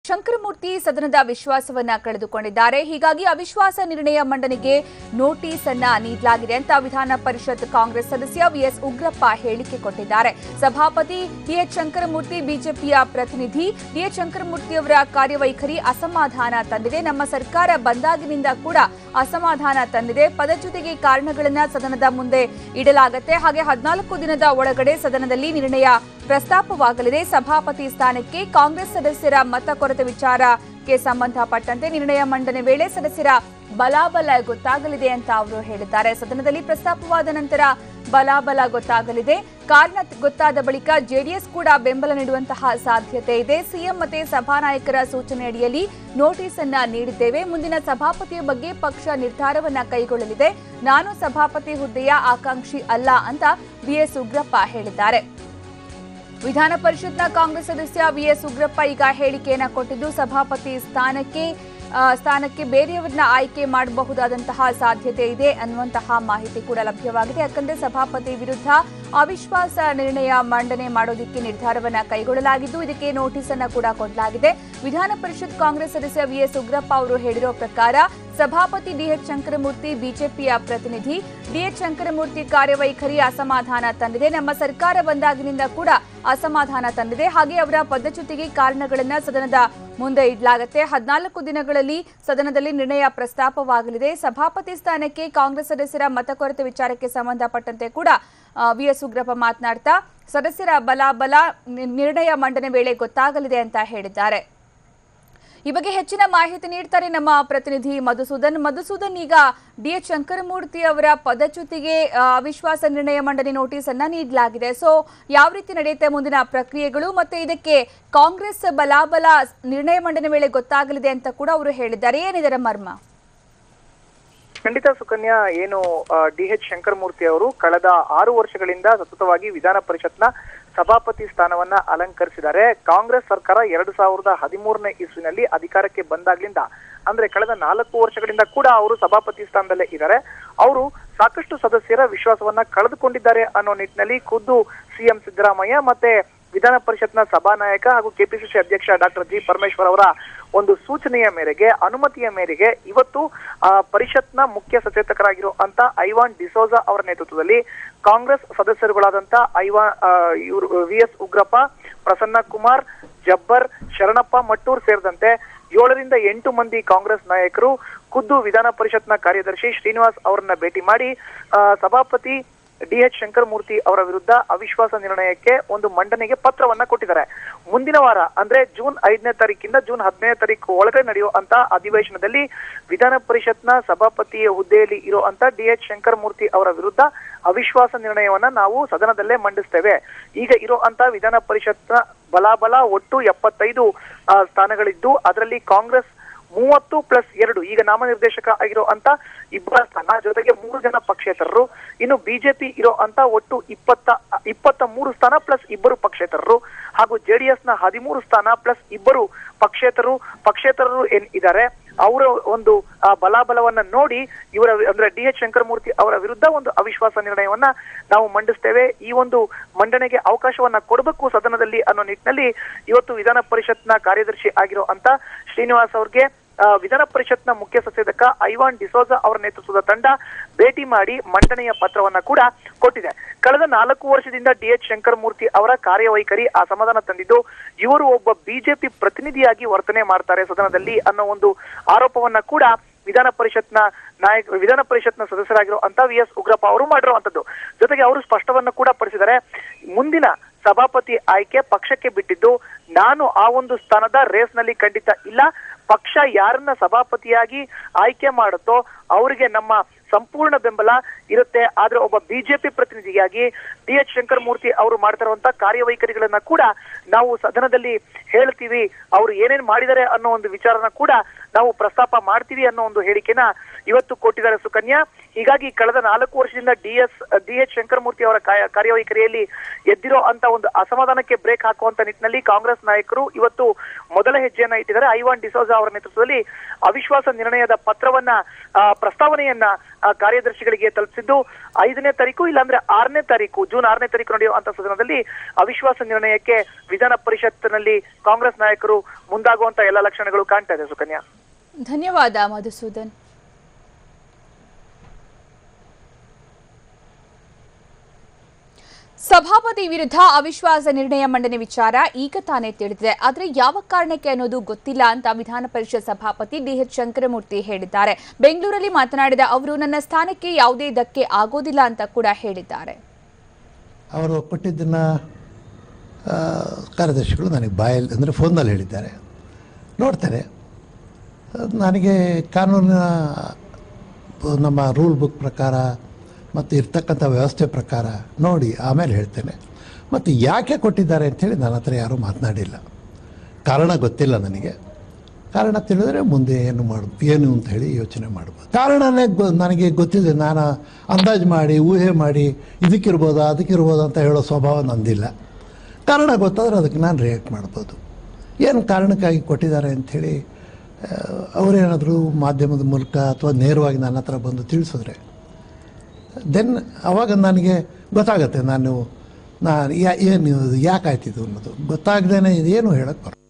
ಶಂಕರಮೂರ್ತಿ ಸದನದ ವಿಶ್ವಾಸವನ್ನ ಕಳೆದುಕೊಂಡಿದ್ದಾರೆ. ಹೀಗಾಗಿ ಅವಿಶ್ವಾಸ ನಿರ್ಣಯ ಮಂಡನೆಗೆ ನೋಟಿಸ್ ಅನ್ನ ನೀಡಲಾಗಿದೆ ಅಂತ ವಿಧಾನ ಪರಿಷತ್ ಕಾಂಗ್ರೆಸ್ ಸದಸ್ಯ ವಿಎಸ್ ಉಗ್ರಪ್ಪ ಹೇಳಿಕೆ ಕೊಟ್ಟಿದ್ದಾರೆ. ಸಭಾಪತಿ ಡಿಎಚ್ ಶಂಕರಮೂರ್ತಿ ಬಿಜೆಪಿಯ ಪ್ರತಿನಿಧಿ ಡಿಎಚ್ ಶಂಕರಮೂರ್ತಿ ಅವರ ಕಾರ್ಯವೈಖರಿ ಅಸಮಾಧಾನ ತಂದಿದೆ. ನಮ್ಮ ಸರ್ಕಾರ ಬಂದಾಗಿನಿಂದ ಕೂಡ ಅಸಮಾಧಾನ ತಂದಿದೆ. ಪದಚ್ಯುತಿಗೆ ಕಾರಣಗಳನ್ನ ಸದನದ ಮುಂದೆ ಇಡಲಾಗುತ್ತೆ. ಹಾಗೆ 14 ದಿನದ ಒಳಗಡೆ ಸದನದಲ್ಲಿ ನಿರ್ಣಯ ಪ್ರಸ್ತಾಪವಾಗಲಿದೆ. ಸಭಾಪತಿ ಸ್ಥಾನಕ್ಕೆ ಕಾಂಗ್ರೆಸ್ ಸದಸ್ಯರ ಮತ ಕೊರತೆ ವಿಚಾರಕ್ಕೆ ಸಂಬಂಧಪಟ್ಟಂತೆ ನಿರ್ಣಯ ಮಂಡನೆ ವೇಳೆ ಸದಸ್ಯರ ಬಲಾಬಲ ಗೊತ್ತಾಗಲಿದೆ ಅಂತ ಅವರು ಹೇಳಿದ್ದಾರೆ. ಸದನದಲ್ಲಿ ಪ್ರಸ್ತಾಪವಾದ ನಂತರ ಬಲಾಬಲ ಗೊತ್ತಾಗಲಿದೆ. ಕಾರಣ ಗೊತ್ತಾದ ಬಳಿಕ ಜೆಡಿಎಸ್ ಕೂಡ ಬೆಂಬಲ ನೀಡುವಂತಹ ಸಾಧ್ಯತೆ ಇದೆ. ಸಿಎಂ ಮತ್ತೆ ಸಭಾನಾಯಕರ ಸೂಚನೆ ಅಡಿಯಲ್ಲಿ ನೋಟಿಸ್ ಅನ್ನ ನೀಡಿದ್ದೇವೆ. ಮುಂದಿನ ಸಭಾಪತಿಯ ಬಗ್ಗೆ ಪಕ್ಷ ನಿರ್ಧಾರವನ್ನ ಕೈಗೊಳ್ಳಲಿದೆ. ನಾನು ಸಭಾಪತಿ ಹುದ್ದೆಯ ಆಕಾಂಕ್ಷಿ ಅಲ್ಲ ಅಂತ ವಿಎಸ್ ಉಗ್ರಪ್ಪ ಹೇಳಿದ್ದಾರೆ. ವಿಧಾನ ಪರಿಷತ್ನ ಕಾಂಗ್ರೆಸ್ ಸದಸ್ಯ ವಿಎಸ್ ಉಗ್ರಪ್ಪ ಈಗ ಹೇಳಿಕೆಯನ್ನ ಕೊಟ್ಟಿದ್ದು, ಸಭಾಪತಿ ಸ್ಥಾನಕ್ಕೆ ಬೇರೆಯವರನ್ನ ಆಯ್ಕೆ ಮಾಡಬಹುದಾದಂತಹ ಸಾಧ್ಯತೆ ಇದೆ ಅನ್ನುವಂತಹ ಮಾಹಿತಿ ಕೂಡ ಲಭ್ಯವಾಗಿದೆ. ಯಾಕಂದ್ರೆ ಸಭಾಪತಿ ವಿರುದ್ಧ ಅವಿಶ್ವಾಸ ನಿರ್ಣಯ ಮಂಡನೆ ಮಾಡೋದಕ್ಕೆ ನಿರ್ಧಾರವನ್ನ ಕೈಗೊಳ್ಳಲಾಗಿದ್ದು, ಇದಕ್ಕೆ ನೋಟಿಸ್ ಅನ್ನ ಕೂಡ ಕೊಡಲಾಗಿದೆ. ವಿಧಾನ ಪರಿಷತ್ ಕಾಂಗ್ರೆಸ್ ಸದಸ್ಯ ವಿಎಸ್ ಉಗ್ರಪ್ಪ ಅವರು ಹೇಳಿರೋ ಪ್ರಕಾರ ಸಭಾಪತಿ ಡಿಎಚ್ ಶಂಕರಮೂರ್ತಿ ಬಿಜೆಪಿಯ ಪ್ರತಿನಿಧಿ. ಡಿಎಚ್ ಶಂಕರಮೂರ್ತಿ ಕಾರ್ಯವೈಖರಿ ಅಸಮಾಧಾನ ತಂದಿದೆ. ನಮ್ಮ ಸರ್ಕಾರ ಬಂದಾಗಿನಿಂದ ಕೂಡ ಅಸಮಾಧಾನ ತಂದಿದೆ. ಹಾಗೆ ಅವರ ಪದಚ್ಯುತಿಗೆ ಕಾರಣಗಳನ್ನ ಸದನದ ಮುಂದೆ ಇಡಲಾಗುತ್ತೆ. 14 ದಿನಗಳಲ್ಲಿ ಸದನದಲ್ಲಿ ನಿರ್ಣಯ ಪ್ರಸ್ತಾಪವಾಗಲಿದೆ. ಸಭಾಪತಿ ಸ್ಥಾನಕ್ಕೆ ಕಾಂಗ್ರೆಸ್ ಸದಸ್ಯರ ಮತ ಕೊರತೆ ವಿಚಾರಕ್ಕೆ ಸಂಬಂಧಪಟ್ಟಂತೆ ಕೂಡ ವಿಎಸ್ ಉಗ್ರಪ್ಪ ಮಾತನಾಡ್ತಾ ಸದಸ್ಯರ ಬಲಾಬಲ ನಿರ್ಣಯ ಮಂಡನೆ ವೇಳೆ ಗೊತ್ತಾಗಲಿದೆ ಅಂತ ಹೇಳಿದ್ದಾರೆ. ಈ ಬಗ್ಗೆ ಹೆಚ್ಚಿನ ಮಾಹಿತಿ ನೀಡ್ತಾರೆ ನಮ್ಮ ಪ್ರತಿನಿಧಿ ಮಧುಸೂದನ್. ಈಗ ಡಿಎಚ್ ಶಂಕರಮೂರ್ತಿ ಅವರ ಪದಚ್ಯುತಿಗೆ ಅವಿಶ್ವಾಸ ನಿರ್ಣಯ ಮಂಡನೆ ನೋಟಿಸ್ ಅನ್ನ ನೀಡಲಾಗಿದೆ. ಸೊ ಯಾವ ರೀತಿ ನಡೆಯುತ್ತೆ ಮುಂದಿನ ಪ್ರಕ್ರಿಯೆಗಳು, ಮತ್ತೆ ಇದಕ್ಕೆ ಕಾಂಗ್ರೆಸ್ ಬಲಾಬಲ ನಿರ್ಣಯ ಮಂಡನೆ ವೇಳೆ ಗೊತ್ತಾಗಲಿದೆ ಅಂತ ಕೂಡ ಅವರು ಹೇಳಿದ್ದಾರೆ. ಏನಿದೆ ಮರ್ಮ? ಖಂಡಿತ ಸುಕನ್ಯಾ, ಏನು ಡಿಎಚ್ ಶಂಕರಮೂರ್ತಿ ಅವರು ಕಳೆದ 6 ವರ್ಷಗಳಿಂದ ಸತತವಾಗಿ ವಿಧಾನ ಪರಿಷತ್ನ ಸಭಾಪತಿ ಸ್ಥಾನವನ್ನ ಅಲಂಕರಿಸಿದ್ದಾರೆ. ಕಾಂಗ್ರೆಸ್ ಸರ್ಕಾರ 2013ನೇ ಇಸ್ವಿನಲ್ಲಿ ಅಧಿಕಾರಕ್ಕೆ ಬಂದಾಗ್ಲಿಂದ, ಅಂದ್ರೆ ಕಳೆದ 4 ವರ್ಷಗಳಿಂದ ಕೂಡ ಅವರು ಸಭಾಪತಿ ಸ್ಥಾನದಲ್ಲೇ ಇದ್ದಾರೆ. ಅವರು ಸಾಕಷ್ಟು ಸದಸ್ಯರ ವಿಶ್ವಾಸವನ್ನ ಕಳೆದುಕೊಂಡಿದ್ದಾರೆ ಅನ್ನೋ ನಿಟ್ಟಿನಲ್ಲಿ ಖುದ್ದು ಸಿಎಂ ಸಿದ್ದರಾಮಯ್ಯ ಮತ್ತೆ ವಿಧಾನ ಪರಿಷತ್ನ ಸಭಾನಾಯಕ ಹಾಗೂ ಕೆಪಿಸಿಸಿ ಅಧ್ಯಕ್ಷ ಡಾಕ್ಟರ್ ಜಿ ಪರಮೇಶ್ವರ್ ಅವರ ಒಂದು ಸೂಚನೆಯ ಮೇರೆಗೆ, ಅನುಮತಿಯ ಮೇರೆಗೆ ಇವತ್ತು ಪರಿಷತ್ನ ಮುಖ್ಯ ಸಚೇತಕರಾಗಿರುವಂತ ಐವಾನ್ ಡಿಸೋಜಾ ಅವರ ನೇತೃತ್ವದಲ್ಲಿ ಕಾಂಗ್ರೆಸ್ ಸದಸ್ಯರುಗಳಾದಂತ ವಿಎಸ್ ಉಗ್ರಪ್ಪ, ಪ್ರಸನ್ನ ಕುಮಾರ್, ಜಬ್ಬರ್, ಶರಣಪ್ಪ ಮಟ್ಟೂರ್ ಸೇರಿದಂತೆ 7 ರಿಂದ 8 ಮಂದಿ ಕಾಂಗ್ರೆಸ್ ನಾಯಕರು ಖುದ್ದು ವಿಧಾನ ಪರಿಷತ್ನ ಕಾರ್ಯದರ್ಶಿ ಶ್ರೀನಿವಾಸ್ ಅವರನ್ನ ಭೇಟಿ ಮಾಡಿ ಸಭಾಪತಿ ಡಿಎಚ್ ಶಂಕರಮೂರ್ತಿ ಅವರ ವಿರುದ್ಧ ಅವಿಶ್ವಾಸ ನಿರ್ಣಯಕ್ಕೆ ಒಂದು ಮಂಡನೆಗೆ ಪತ್ರವನ್ನ ಕೊಟ್ಟಿದ್ದಾರೆ. ಮುಂದಿನ ವಾರ ಅಂದ್ರೆ ಜೂನ್ 5ನೇ ತಾರೀಕಿಂದ ಜೂನ್ 15ನೇ ತಾರೀಕು ಒಳಗೆ ನಡೆಯುವಂತ ಅಧಿವೇಶನದಲ್ಲಿ ವಿಧಾನ ಪರಿಷತ್ನ ಸಭಾಪತಿಯ ಹುದ್ದೆಯಲ್ಲಿ ಇರುವಂತ ಡಿಎಚ್ ಶಂಕರಮೂರ್ತಿ ಅವರ ವಿರುದ್ಧ ಅವಿಶ್ವಾಸ ನಿರ್ಣಯವನ್ನ ನಾವು ಸದನದಲ್ಲೇ ಮಂಡಿಸ್ತೇವೆ. ಈಗ ಇರುವಂತ ವಿಧಾನ ಪರಿಷತ್ನ ಬಲಾಬಲ ಒಟ್ಟು 75 ಸ್ಥಾನಗಳಿದ್ದು, ಅದರಲ್ಲಿ ಕಾಂಗ್ರೆಸ್ 30+2 ಈಗ ನಾಮನಿರ್ದೇಶಕ ಆಗಿರುವಂತ 2 ಸ್ಥಾನ, ಜೊತೆಗೆ 3 ಜನ ಪಕ್ಷೇತರರು, ಇನ್ನು ಬಿಜೆಪಿ ಇರೋ ಅಂತ ಒಟ್ಟು 23 ಸ್ಥಾನ ಪ್ಲಸ್ 2 ಪಕ್ಷೇತರರು, ಹಾಗೂ ಜೆಡಿಎಸ್ ನ 13 ಸ್ಥಾನ ಪ್ಲಸ್ 2 ಪಕ್ಷೇತರರು ಏನ್ ಇದ್ದಾರೆ ಅವರ ಒಂದು ಬಲಾಬಲವನ್ನ ನೋಡಿ ಇವರ ಅಂದ್ರೆ ಡಿಎಚ್ ಶಂಕರಮೂರ್ತಿ ಅವರ ವಿರುದ್ಧ ಒಂದು ಅವಿಶ್ವಾಸ ನಿರ್ಣಯವನ್ನ ನಾವು ಮಂಡಿಸ್ತೇವೆ. ಈ ಒಂದು ಮಂಡನೆಗೆ ಅವಕಾಶವನ್ನ ಕೊಡಬೇಕು ಸದನದಲ್ಲಿ ಅನ್ನೋ ನಿಟ್ಟಿನಲ್ಲಿ ಇವತ್ತು ವಿಧಾನ ಪರಿಷತ್ನ ಕಾರ್ಯದರ್ಶಿ ಆಗಿರೋ ಅಂತ ಶ್ರೀನಿವಾಸ್ ಅವ್ರಿಗೆ ವಿಧಾನ ಪರಿಷತ್ನ ಮುಖ್ಯ ಸಚೇತಕ ಐವಾನ್ ಡಿಸೋಜಾ ಅವರ ನೇತೃತ್ವದ ತಂಡ ಭೇಟಿ ಮಾಡಿ ಮಂಡನೆಯ ಪತ್ರವನ್ನ ಕೂಡ ಕೊಟ್ಟಿದೆ. ಕಳೆದ 4 ವರ್ಷದಿಂದ ಡಿಎಚ್ ಶಂಕರಮೂರ್ತಿ ಅವರ ಕಾರ್ಯವೈಖರಿ ಅಸಮಾಧಾನ ತಂದಿದ್ದು, ಇವರು ಒಬ್ಬ ಬಿಜೆಪಿ ಪ್ರತಿನಿಧಿಯಾಗಿ ವರ್ತನೆ ಮಾಡ್ತಾರೆ ಸದನದಲ್ಲಿ ಅನ್ನೋ ಒಂದು ಆರೋಪವನ್ನ ಕೂಡ ವಿಧಾನ ಪರಿಷತ್ನ ಸದಸ್ಯರಾಗಿರುವಂತ ವಿಎಸ್ ಉಗ್ರಪ್ಪ ಅವರು ಮಾಡಿರುವಂತದ್ದು. ಜೊತೆಗೆ ಅವರು ಸ್ಪಷ್ಟವನ್ನ ಕೂಡ ಪಡಿಸಿದ್ದಾರೆ, ಮುಂದಿನ ಸಭಾಪತಿ ಆಯ್ಕೆ ಪಕ್ಷಕ್ಕೆ ಬಿಟ್ಟಿದ್ದು, ನಾನು ಆ ಒಂದು ಸ್ಥಾನದ ರೇಸ್ ನಲ್ಲಿ ಖಂಡಿತ ಇಲ್ಲ. ಪಕ್ಷ ಯಾರನ್ನ ಸಭಾಪತಿಯಾಗಿ ಆಯ್ಕೆ ಮಾಡುತ್ತೋ ಅವರಿಗೆ ನಮ್ಮ ಸಂಪೂರ್ಣ ಬೆಂಬಲ ಇರುತ್ತೆ. ಆದ್ರೆ ಒಬ್ಬ ಬಿಜೆಪಿ ಪ್ರತಿನಿಧಿಯಾಗಿ ಡಿಎಚ್ ಶಂಕರಮೂರ್ತಿ ಅವರು ಮಾಡ್ತಿರುವಂತ ಕಾರ್ಯವೈಖರಿಗಳನ್ನ ಕೂಡ ನಾವು ಸದನದಲ್ಲಿ ಹೇಳ್ತೀವಿ. ಅವರು ಏನೇನ್ ಮಾಡಿದ್ದಾರೆ ಅನ್ನೋ ಒಂದು ವಿಚಾರನ ಕೂಡ ನಾವು ಪ್ರಸ್ತಾಪ ಮಾಡ್ತೀವಿ ಅನ್ನೋ ಒಂದು ಹೇಳಿಕೆನ ಇವತ್ತು ಕೊಟ್ಟಿದ್ದಾರೆ ಸುಕನ್ಯಾ. ಹೀಗಾಗಿ ಕಳೆದ 4 ವರ್ಷದಿಂದ ಡಿ.ಎಚ್. ಶಂಕರಮೂರ್ತಿ ಅವರ ಕಾರ್ಯವೈಖರಿಯಲ್ಲಿ ಎದ್ದಿರೋ ಅಂತ ಒಂದು ಅಸಮಾಧಾನಕ್ಕೆ ಬ್ರೇಕ್ ಹಾಕುವಂತ ನಿಟ್ಟಿನಲ್ಲಿ ಕಾಂಗ್ರೆಸ್ ನಾಯಕರು ಇವತ್ತು ಮೊದಲ ಹೆಜ್ಜೆಯನ್ನ ಇಟ್ಟಿದ್ದಾರೆ. ಐವಾನ್ ಡಿಸೋಜಾ ಅವರ ನೇತೃತ್ವದಲ್ಲಿ ಅವಿಶ್ವಾಸ ನಿರ್ಣಯದ ಪತ್ರವನ್ನ ಪ್ರಸ್ತಾವನೆಯನ್ನ ಕಾರ್ಯದರ್ಶಿಗಳಿಗೆ ತಲುಪಿಸಿದ್ದು 5ನೇ ತಾರೀಕು ಇಲ್ಲಾಂದ್ರೆ 6ನೇ ತಾರೀಕು ಜೂನ್ 6ನೇ ತಾರೀಕು ನಡೆಯುವಂತ ಸದನದಲ್ಲಿ ಅವಿಶ್ವಾಸ ನಿರ್ಣಯಕ್ಕೆ ವಿಧಾನ ಪರಿಷತ್ನಲ್ಲಿ ಕಾಂಗ್ರೆಸ್ ನಾಯಕರು ಮುಂದಾಗುವಂತ ಎಲ್ಲ ಲಕ್ಷಣಗಳು ಕಾಣ್ತಾ ಇದೆ. ಸುಕನ್ಯಾ, ಧನ್ಯವಾದ ಮಧುಸೂದನ್. ಸಭಾಪತಿ ವಿರುದ್ಧ ಅವಿಶ್ವಾಸ ನಿರ್ಣಯ ಮಂಡನೆ ವಿಚಾರ ಈಗ ತಾನೇ ತಿಳಿದಿದೆ. ಆದರೆ ಯಾವ ಕಾರಣಕ್ಕೆ ಅನ್ನೋದು ಗೊತ್ತಿಲ್ಲ ಅಂತ ವಿಧಾನ ಪರಿಷತ್ ಸಭಾಪತಿ ಡಿ.ಎಚ್. ಶಂಕರಮೂರ್ತಿ ಹೇಳಿದ್ದಾರೆ. ಬೆಂಗಳೂರಲ್ಲಿ ಮಾತನಾಡಿದ ಅವರು ನನ್ನ ಸ್ಥಾನಕ್ಕೆ ಯಾವುದೇ ಧಕ್ಕೆ ಆಗೋದಿಲ್ಲ ಅಂತ ಕೂಡ ಹೇಳಿದ್ದಾರೆ. ಅವರು ಕೊಟ್ಟಿದ್ದನ್ನ ಕಾರ್ಯದರ್ಶಿಗಳು ನನಗೆ ಬಾಯಲ್ಲಿ ಅಂದರೆ ಫೋನ್ನಲ್ಲಿ ಹೇಳಿದ್ದಾರೆ. ನೋಡ್ತಾರೆ. ನನಗೆ ಕಾನೂನಿನ ನಮ್ಮ ರೂಲ್ ಬುಕ್ ಪ್ರಕಾರ ಮತ್ತು ಇರ್ತಕ್ಕಂಥ ವ್ಯವಸ್ಥೆ ಪ್ರಕಾರ ನೋಡಿ ಆಮೇಲೆ ಹೇಳ್ತೇನೆ. ಮತ್ತು ಯಾಕೆ ಕೊಟ್ಟಿದ್ದಾರೆ ಅಂಥೇಳಿ ನನ್ನ ಹತ್ರ ಯಾರೂ ಮಾತನಾಡಿಲ್ಲ. ಕಾರಣ ಗೊತ್ತಿಲ್ಲ ನನಗೆ. ಕಾರಣ ತಿಳಿದ್ರೆ ಮುಂದೆ ಏನು ಅಂತ ಹೇಳಿ ಯೋಚನೆ ಮಾಡ್ಬೋದು. ಕಾರಣನೇ ನನಗೆ ಗೊತ್ತಿದೆ. ನಾನು ಅಂದಾಜು ಮಾಡಿ ಊಹೆ ಮಾಡಿ ಇದಕ್ಕಿರ್ಬೋದಾ ಅದಕ್ಕಿರ್ಬೋದಾ ಅಂತ ಹೇಳೋ ಸ್ವಭಾವ ನಂದಿಲ್ಲ. ಕಾರಣ ಗೊತ್ತಾದರೆ ಅದಕ್ಕೆ ನಾನು ರಿಯಾಕ್ಟ್ ಮಾಡ್ಬೋದು. ಏನು ಕಾರಣಕ್ಕಾಗಿ ಕೊಟ್ಟಿದ್ದಾರೆ ಅಂಥೇಳಿ ಅವರೇನಾದರೂ ಮಾಧ್ಯಮದ ಮೂಲಕ ಅಥವಾ ನೇರವಾಗಿ ನನ್ನ ಹತ್ರ ಬಂದು ತಿಳಿಸಿದ್ರೆ ದೆನ್ ಅವಾಗ ನನಗೆ ಗೊತ್ತಾಗತ್ತೆ. ಏನು ಯಾಕಾಯ್ತಿದ್ದು ಅನ್ನೋದು ಗೊತ್ತಾಗ್ದೇ ಇದೇನು ಹೇಳಕ್ಕೆ ಬರೋದು.